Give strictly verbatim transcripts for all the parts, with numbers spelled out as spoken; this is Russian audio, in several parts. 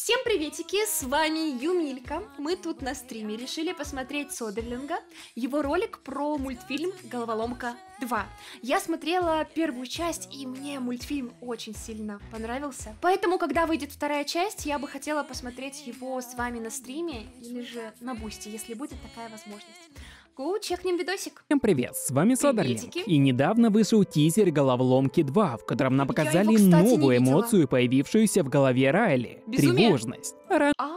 Всем приветики, с вами Юмилька. Мы тут на стриме решили посмотреть Содерлинга, его ролик про мультфильм «Головоломка два». Я смотрела первую часть, и мне мультфильм очень сильно понравился. Поэтому, когда выйдет вторая часть, я бы хотела посмотреть его с вами на стриме или же на бусте, если будет такая возможность. Го, чекнем видосик. Всем привет, с вами Содерлинг. И недавно вышел тизер «Головоломки два», в котором нам показали его, кстати, новую эмоцию, появившуюся в голове Райли. Безумие? Тревожность. Ра- А,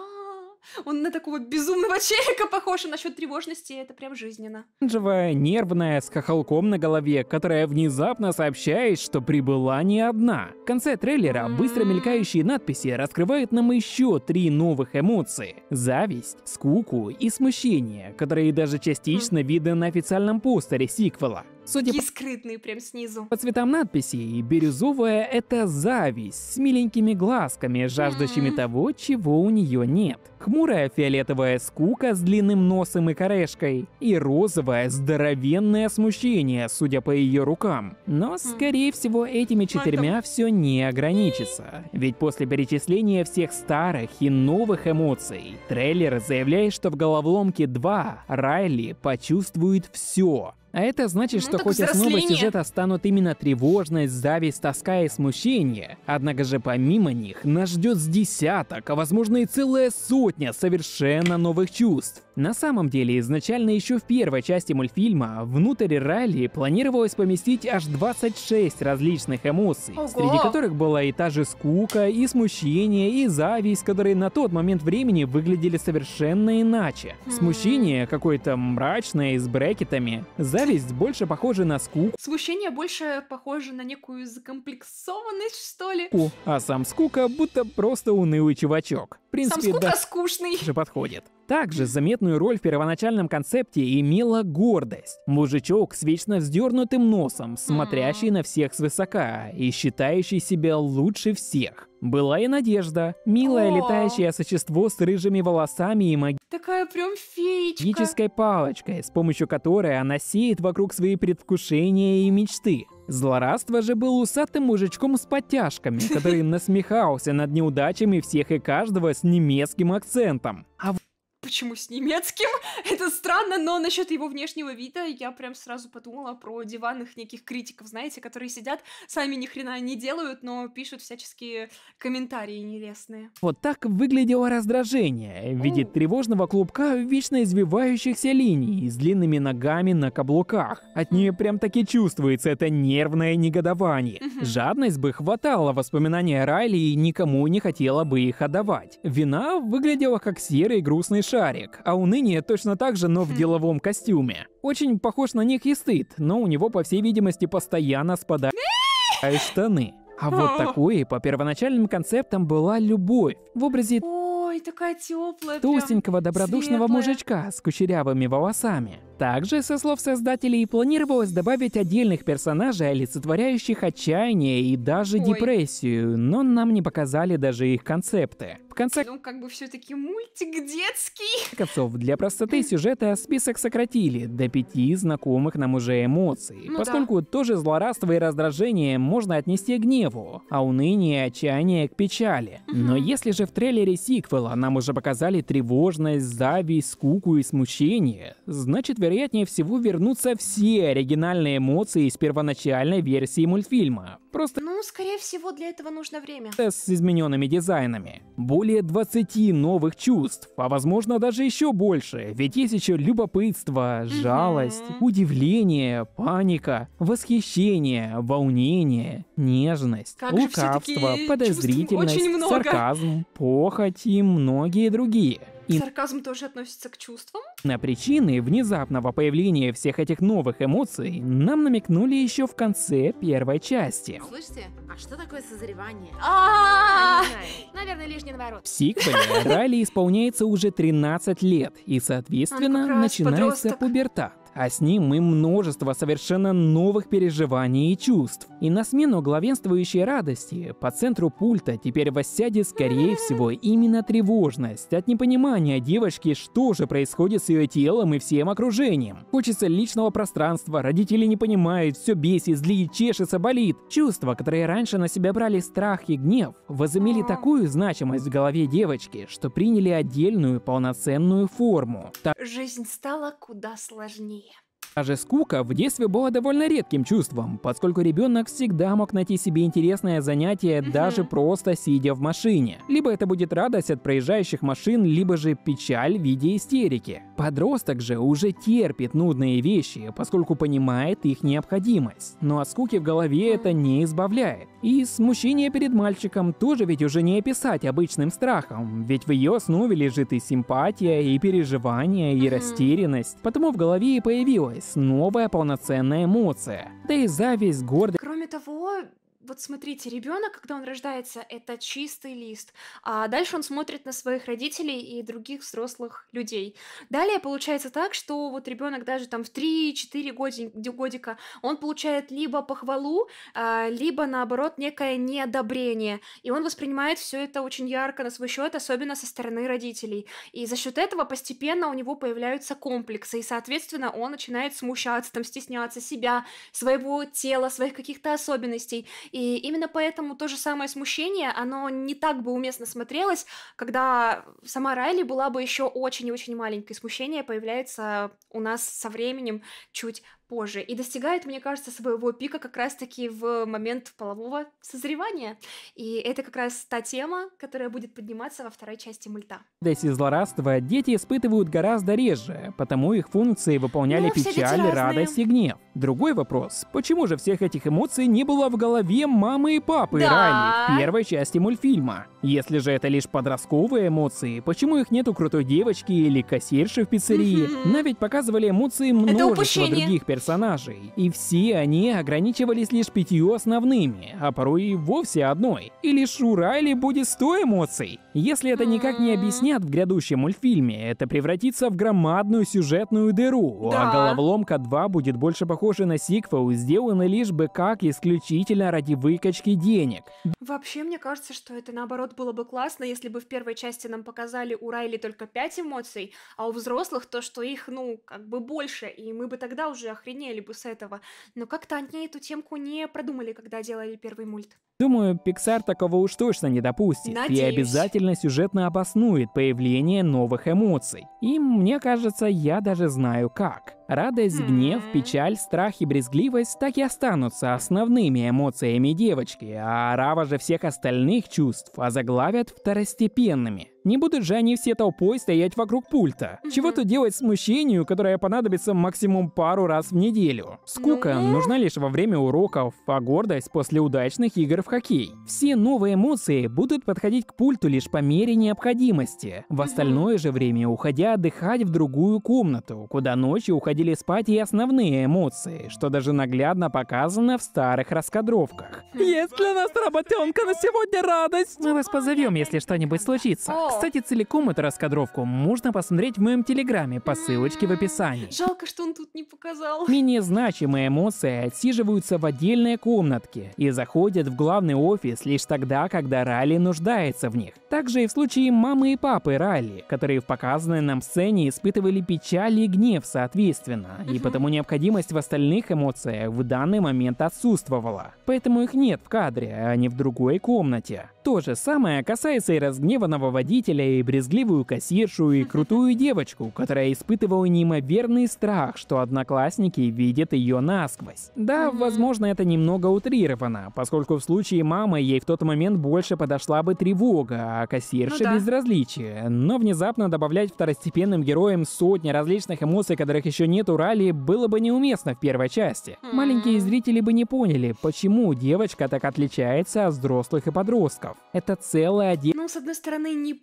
он на такого безумного челика похож, а насчет тревожности это прям жизненно. Оранжевая, нервная, с хохолком на голове, которая внезапно сообщает, что прибыла не одна. В конце трейлера быстро мелькающие надписи раскрывают нам еще три новых эмоции. Зависть, скуку и смущение, которые даже частично видны на официальном постере сиквела. Судя Такие скрытные прям снизу. по цветам надписей, бирюзовая — это зависть с миленькими глазками, жаждущими М. того, чего у нее нет. Хмурая фиолетовая скука с длинным носом и корешкой. И розовое здоровенное смущение, судя по ее рукам. Но, скорее всего, этими четырьмя все не ограничится. Ведь после перечисления всех старых и новых эмоций, трейлер заявляет, что в «Головоломке два» Райли почувствует все. А это значит, Ну что так хоть основой взросление. сюжета станут именно тревожность, зависть, тоска и смущение, однако же помимо них нас ждет с десяток, а возможно и целая сотня совершенно новых чувств. На самом деле, изначально еще в первой части мультфильма внутрь Райли планировалось поместить аж двадцать шесть различных эмоций, Ого! среди которых была и та же скука, и смущение, и зависть, которые на тот момент времени выглядели совершенно иначе. Смущение какое-то мрачное и с брекетами, зависть больше похожа на скуку, Смущение больше похоже на некую закомплексованность, что ли. а сам скука будто просто унылый чувачок. В Сам принципе, скука да, скучный. же подходит. Также заметную роль в первоначальном концепте имела гордость. Мужичок с вечно вздернутым носом, смотрящий на всех свысока и считающий себя лучше всех. Была и Надежда, милое О. летающее существо с рыжими волосами и Такая прям феечка. магической палочкой, с помощью которой она сеет вокруг свои предвкушения и мечты. Злорадство же был усатым мужичком с подтяжками, который насмехался над неудачами всех и каждого с немецким акцентом. А Почему с немецким? Это странно, но насчет его внешнего вида я прям сразу подумала про диванных неких критиков, знаете, которые сидят, сами ни хрена не делают, но пишут всяческие комментарии нелестные. вот так выглядело раздражение в виде Оу. тревожного клубка вечно извивающихся линий с длинными ногами на каблуках. От нее прям таки чувствуется это нервное негодование. Жадность бы хватала воспоминания Райли и никому не хотела бы их отдавать. Вина выглядела как серый грустный шарик, а уныние точно так же, но в деловом костюме. Очень похож на них и стыд, но у него, по всей видимости, постоянно спадают штаны. А вот такой по первоначальным концептам была любовь в образе Ой, такая теплая. толстенького добродушного светлая. мужичка с кучерявыми волосами. Также, со слов создателей, планировалось добавить отдельных персонажей, олицетворяющих отчаяние и даже Ой. депрессию, но нам не показали даже их концепты. В конце Ну, как бы все-таки мультик детский. концов, для простоты сюжета список сократили до пяти знакомых нам уже эмоций, Ну поскольку тоже злорадство и раздражение можно отнести к гневу, а уныние и отчаяние к печали. Но если же в трейлере сиквела нам уже показали тревожность, зависть, скуку и смущение, значит, вероятнее всего вернутся все оригинальные эмоции из первоначальной версии мультфильма. Просто Ну, скорее всего, для этого нужно время. с измененными дизайнами. Более двадцати новых чувств, а возможно даже еще больше, ведь есть еще любопытство, жалость, удивление, паника, восхищение, волнение, нежность, Как же лукавство, всё-таки подозрительность, чувств очень много. сарказм, похоть и многие другие. И Сарказм тоже относится к чувствам? на причины внезапного появления всех этих новых эмоций нам намекнули еще в конце первой части. Слышите? А что такое созревание? А, Не знаю. Наверное, лишний наоборот. В сиквеле Райли исполняется уже тринадцать лет, и, соответственно, Он как раз начинается подросток. пубертат. а с ним и множество совершенно новых переживаний и чувств. И на смену главенствующей радости по центру пульта теперь воссядет, скорее всего, именно тревожность от непонимания девочки, что же происходит с ее телом и всем окружением. Хочется личного пространства, родители не понимают, все бесит, злит, чешется, болит. Чувства, которые раньше на себя брали страх и гнев, возымели такую значимость в голове девочки, что приняли отдельную полноценную форму. Жизнь стала куда сложнее. Даже скука в детстве была довольно редким чувством, поскольку ребенок всегда мог найти себе интересное занятие, Мгм. даже просто сидя в машине. Либо это будет радость от проезжающих машин, либо же печаль в виде истерики. Подросток же уже терпит нудные вещи, поскольку понимает их необходимость. Но от скуки в голове это не избавляет. И смущение перед мальчиком тоже ведь уже не описать обычным страхом, ведь в ее основе лежит и симпатия, и переживание, и Мгм. растерянность. Потому в голове и появилась новая полноценная эмоция. Да и зависть, гордость. Кроме того, вот смотрите, ребенок, когда он рождается, это чистый лист, а дальше он смотрит на своих родителей и других взрослых людей. Далее получается так, что вот ребенок даже там в три-четыре годи- годика, он получает либо похвалу, а, либо наоборот некое неодобрение, и он воспринимает все это очень ярко на свой счет, особенно со стороны родителей. И за счет этого постепенно у него появляются комплексы, и, соответственно, он начинает смущаться, там, стесняться себя, своего тела, своих каких-то особенностей. И именно поэтому то же самое смущение, оно не так бы уместно смотрелось, когда сама Райли была бы еще очень и очень маленькой. Смущение появляется у нас со временем чуть позже и достигает, мне кажется, своего пика как раз-таки в момент полового созревания. И это как раз та тема, которая будет подниматься во второй части мульта. и злорадство дети испытывают гораздо реже, потому их функции выполняли Ну, все дети печаль, разные. радость и гнев. Другой вопрос, почему же всех этих эмоций не было в голове мамы и папы Да. Райли в первой части мультфильма? Если же это лишь подростковые эмоции, почему их нет у крутой девочки или кассирши в пиццерии? Мгм. Но ведь показывали эмоции множества упущение. других персонажей, и все они ограничивались лишь пятью основными, а порой и вовсе одной. И лишь у Райли будет сто эмоций. Если это никак не М. объяснят в грядущем мультфильме, это превратится в громадную сюжетную дыру, Да. а Головоломка два будет больше похожа на сиквел, сделанный лишь бы как исключительно ради выкачки денег. Вообще, мне кажется, что это наоборот было бы классно, если бы в первой части нам показали у Райли только пять эмоций, а у взрослых то, что их, ну, как бы больше, и мы бы тогда уже охренели бы с этого. Но как-то они эту темку не продумали, когда делали первый мульт. Думаю, Pixar такого уж точно не допустит и Надеюсь. обязательно сюжетно обоснует появление новых эмоций. И мне кажется, я даже знаю как. Радость, М. гнев, печаль, страх и брезгливость так и останутся основными эмоциями девочки, а орава же всех остальных чувств озаглавят второстепенными. Не будут же они все толпой стоять вокруг пульта. Чего Мгм. тут делать смущению, которое понадобится максимум пару раз в неделю? Скука Ну? нужна лишь во время уроков, а гордость после удачных игр в хоккей. Все новые эмоции будут подходить к пульту лишь по мере необходимости. В остальное же время уходя отдыхать в другую комнату, куда ночью уходили спать и основные эмоции, что даже наглядно показано в старых раскадровках. Есть ли у нас работенка на сегодня радость? Мы вас позовем, если что-нибудь случится. О. Кстати, целиком эту раскадровку можно посмотреть в моем телеграме по ссылочке в описании. Жалко, что он тут не показал. Менее значимые эмоции отсиживаются в отдельной комнатке и заходят в главный офис лишь тогда, когда Райли нуждается в них. Также и в случае мамы и папы Райли, которые в показанной нам сцене испытывали печаль и гнев соответственно, и Мгм. потому необходимость в остальных эмоциях в данный момент отсутствовала. Поэтому их нет в кадре, а не в другой комнате. То же самое касается и разгневанного водителя, и брезгливую кассиршу, и крутую девочку, которая испытывала неимоверный страх, что одноклассники видят ее насквозь. Да, Мгм. возможно, это немного утрировано, поскольку в случае мамы ей в тот момент больше подошла бы тревога, а кассирше Ну да. безразличие. Но внезапно добавлять второстепенным героям сотни различных эмоций, которых еще нет у Райли, было бы неуместно в первой части. М. Маленькие зрители бы не поняли, почему девочка так отличается от взрослых и подростков. Это целая отдельная Ну, с одной стороны, не поняли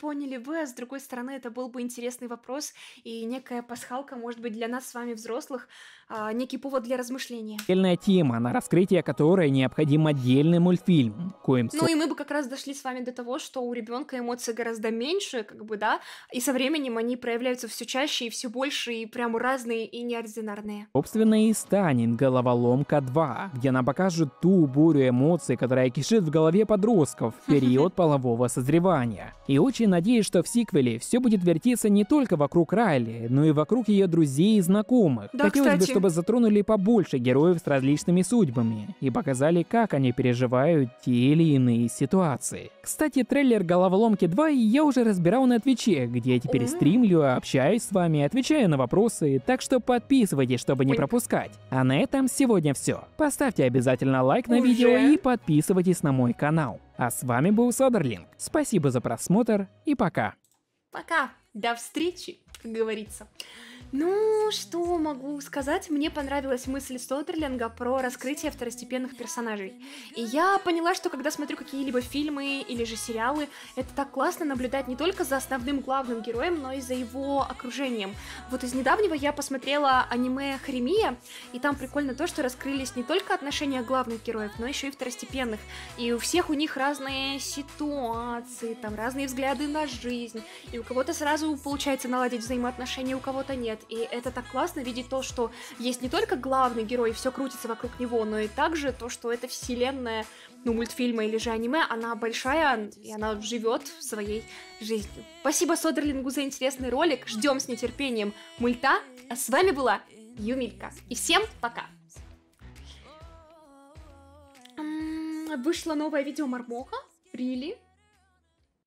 поняли вы, а с другой стороны, это был бы интересный вопрос и некая пасхалка, может быть, для нас с вами, взрослых, а, некий повод для размышления. Отдельная тема, на раскрытие которой необходим отдельный мультфильм, коим Ну и мы бы как раз дошли с вами до того, что у ребенка эмоций гораздо меньше, как бы, да, и со временем они проявляются все чаще и все больше, и прям разные и неординарные. собственно, и станет «Головоломка два», где нам покажут ту бурю эмоций, которая кишит в голове подростков в период полового созревания. И очень надеюсь, что в сиквеле все будет вертеться не только вокруг Райли, но и вокруг ее друзей и знакомых. Да, Хотелось бы, кстати. чтобы затронули побольше героев с различными судьбами и показали, как они переживают те или иные ситуации. Кстати, трейлер «Головоломки два» я уже разбирал на Твиче, где я теперь М. стримлю, общаюсь с вами, отвечаю на вопросы, так что подписывайтесь, чтобы не Ой. пропускать. А на этом сегодня все. Поставьте обязательно лайк на Уже? видео и подписывайтесь на мой канал. А с вами был Содерлинг. Спасибо за просмотр и пока. Пока, до встречи, как говорится. Ну, что могу сказать? Мне понравилась мысль Содерлинга про раскрытие второстепенных персонажей. И я поняла, что когда смотрю какие-либо фильмы или же сериалы, это так классно наблюдать не только за основным главным героем, но и за его окружением. Вот из недавнего я посмотрела аниме «Хремия», и там прикольно то, что раскрылись не только отношения главных героев, но еще и второстепенных. И у всех у них разные ситуации, там разные взгляды на жизнь. И у кого-то сразу получается наладить взаимоотношения, у кого-то нет. И это так классно видеть то, что есть не только главный герой, все крутится вокруг него, но и также то, что эта вселенная, ну, мультфильма или же аниме, она большая, и она живет своей жизнью. Спасибо Содерлингу за интересный ролик, ждем с нетерпением мульта, а с вами была Юмилька. И всем пока! М, Вышло новое видео Мармока, Рили.